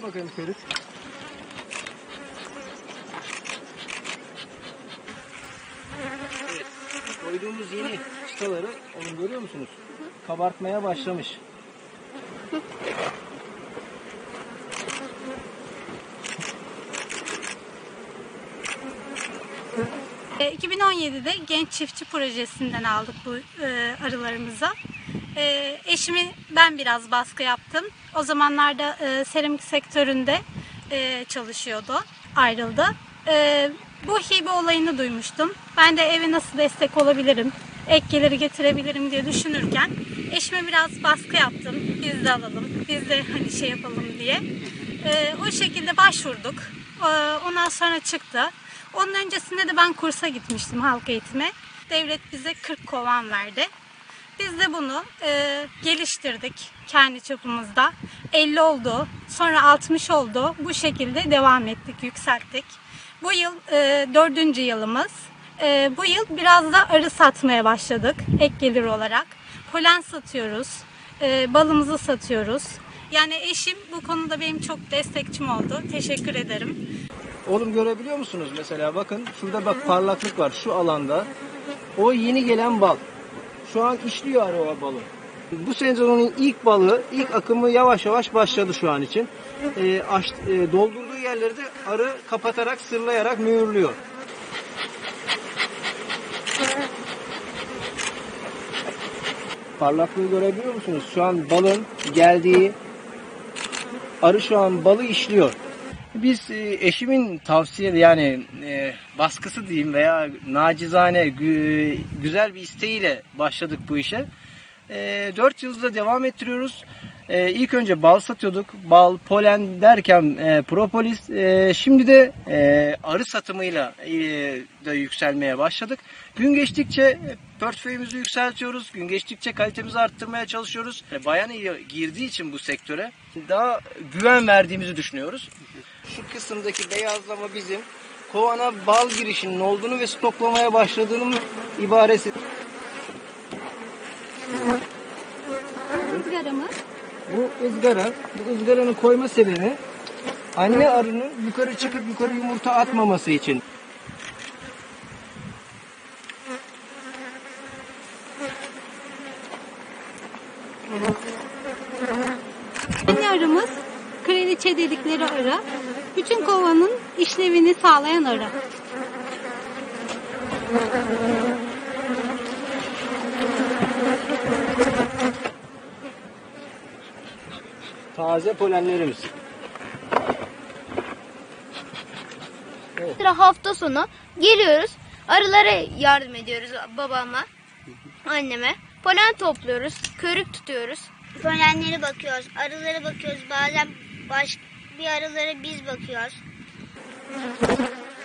bakalım Ferit. Evet. Koyduğumuz yeni çıtaları, onu görüyor musunuz? Kabartmaya başlamış. 2017'de Genç Çiftçi Projesi'nden aldık bu arılarımıza. Eşimi ben biraz baskı yaptım. O zamanlarda seramik sektöründe çalışıyordu, ayrıldı. Bu hibe olayını duymuştum. Ben de eve nasıl destek olabilirim, ek geliri getirebilirim diye düşünürken eşime biraz baskı yaptım. Biz de alalım, biz de hani şey yapalım diye. O şekilde başvurduk. Ondan sonra çıktı. Onun öncesinde de ben kursa gitmiştim, halk eğitime. Devlet bize 40 kovan verdi. Biz de bunu geliştirdik kendi çapımızda. 50 oldu, sonra 60 oldu. Bu şekilde devam ettik, yükselttik. Bu yıl 4. yılımız. Bu yıl biraz da arı satmaya başladık ek gelir olarak. Polen satıyoruz, balımızı satıyoruz. Yani eşim bu konuda benim çok destekçim oldu. Teşekkür ederim. Oğlum görebiliyor musunuz mesela? Bakın şurada bak parlaklık var şu alanda. O yeni gelen bal. Şu an işliyor arı o balı. Bu sezonun ilk balığı, ilk akımı yavaş yavaş başladı şu an için. Doldurduğu yerleri de arı kapatarak, sırlayarak mühürlüyor. Parlaklığı görebiliyor musunuz? Şu an balın geldiği, arı şu an balı işliyor. Biz eşimin tavsiye yani baskısı diyeyim veya nacizane güzel bir isteğiyle başladık bu işe. 4 yıldır devam ettiriyoruz. İlk önce bal satıyorduk. Bal, polen derken propolis. Şimdi de arı satımıyla da yükselmeye başladık. Gün geçtikçe portföyümüzü yükseltiyoruz. Gün geçtikçe kalitemizi arttırmaya çalışıyoruz. Bayan girdiği için bu sektöre daha güven verdiğimizi düşünüyoruz. Şu kısımdaki beyazlama bizim kovana bal girişinin olduğunu ve stoklamaya başladığının ibaresi. Izgaramız. Bu ızgara, bu ızgaranın koyma sebebi anne arının yukarı çıkıp yukarı yumurta atmaması için. Anne arımız kraliçe dedikleri arı. Bütün kovanın işlevini sağlayan arı. Taze polenlerimiz. Evet. Hafta sonu geliyoruz. Arılara yardım ediyoruz babama, anneme. Polen topluyoruz, körük tutuyoruz. Polenlere bakıyoruz, arılara bakıyoruz. Bazen bir arılara biz bakıyoruz.